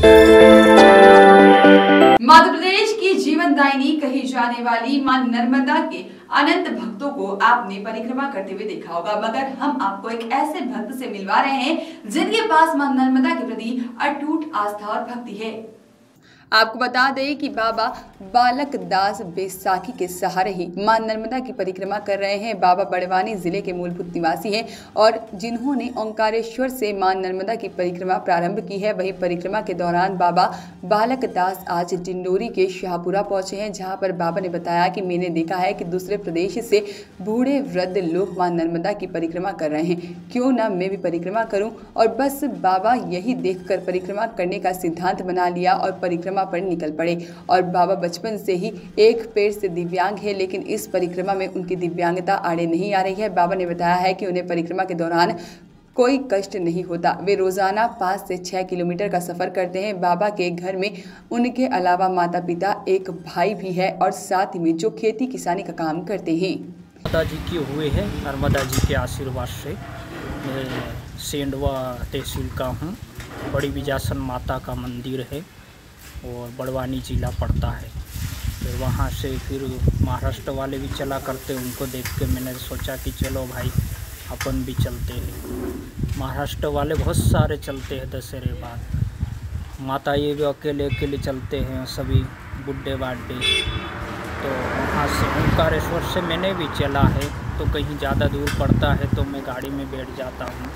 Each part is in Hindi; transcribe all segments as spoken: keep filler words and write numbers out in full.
मध्य प्रदेश की जीवनदायिनी कही जाने वाली मां नर्मदा के अनंत भक्तों को आपने परिक्रमा करते हुए देखा होगा, मगर हम आपको एक ऐसे भक्त से मिलवा रहे हैं जिनके पास मां नर्मदा के प्रति अटूट आस्था और भक्ति है। आपको बता दें कि बाबा बालक दास बैसाखी के सहारे ही मां नर्मदा की परिक्रमा कर रहे हैं। बाबा बड़वानी जिले के मूलभूत निवासी हैं और जिन्होंने ओंकारेश्वर से मां नर्मदा की परिक्रमा प्रारंभ की है। वही परिक्रमा के दौरान बाबा बालक दास आज डिंडोरी के शाहपुरा पहुंचे हैं, जहां पर बाबा ने बताया कि मैंने देखा है कि दूसरे प्रदेश से बूढ़े वृद्ध लोग मां नर्मदा की परिक्रमा कर रहे हैं, क्यों ना मैं भी परिक्रमा करूं। और बस बाबा यही देखकर परिक्रमा करने का सिद्धांत बना लिया और परिक्रमा पर निकल पड़े। और बाबा बचपन से ही एक पैर से दिव्यांग है, लेकिन इस परिक्रमा में उनकी दिव्यांगता आड़े नहीं आ रही है। बाबा ने बताया है कि उन्हें परिक्रमा के दौरान कोई कष्ट नहीं होता। वे रोजाना पाँच से छः किलोमीटर का सफर करते हैं। बाबा के घर में उनके अलावा माता पिता, एक भाई भी है और साथ ही में जो खेती किसानी का काम करते हैं। नर्मदा जी की हुए हैं, नर्मदा जी के आशीर्वाद से। मैं सेंडवा तहसील का हूँ। बड़ी बिजासन माता का मंदिर है और बड़वानी जिला पड़ता है। फिर वहाँ से फिर महाराष्ट्र वाले भी चला करते, उनको देख के मैंने सोचा कि चलो भाई अपन भी चलते हैं। महाराष्ट्र वाले बहुत सारे चलते हैं दशहरे बाद। माता ये भी अकेले अकेले चलते हैं, सभी बुढ़े बाढ़े। तो वहाँ से ओंकारेश्वर से मैंने भी चला है, तो कहीं ज़्यादा दूर पड़ता है तो मैं गाड़ी में बैठ जाता हूँ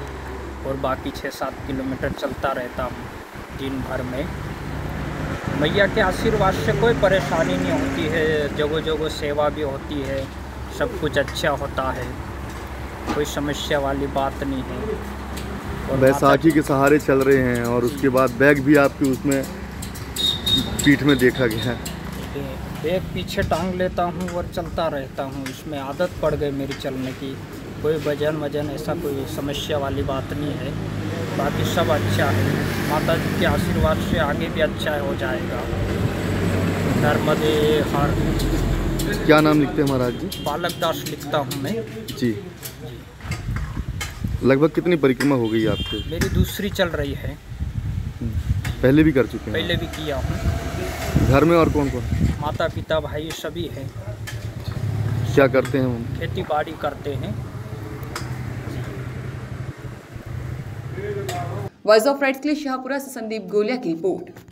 और बाकी छः सात किलोमीटर चलता रहता हूँ दिन भर में। मैया के आशीर्वाद से कोई परेशानी नहीं होती है, जगह जगह सेवा भी होती है, सब कुछ अच्छा होता है, कोई समस्या वाली बात नहीं है। और बैसाखी के सहारे चल रहे हैं और उसके बाद बैग भी आपकी उसमें पीठ में देखा गया है। बैग पीछे टांग लेता हूँ और चलता रहता हूँ, इसमें आदत पड़ गई मेरी चलने की। कोई वजन वजन ऐसा कोई समस्या वाली बात नहीं है, बाकी सब अच्छा है। माता जी के आशीर्वाद से आगे भी अच्छा हो जाएगा। नर्मदे हर। क्या नाम लिखते हैं महाराज जी? बालक दास लिखता हूँ मैं जी। लगभग कितनी परिक्रमा हो गई आपकी? मेरी दूसरी चल रही है। पहले भी कर चुके हैं? पहले भी किया हूँ। घर में और कौन कौन? माता पिता भाई सभी हैं। क्या करते हैं हम? खेती बाड़ी करते हैं। वॉइस ऑफ राइट्स के लिए शाहपुरा से संदीप गोलिया की रिपोर्ट।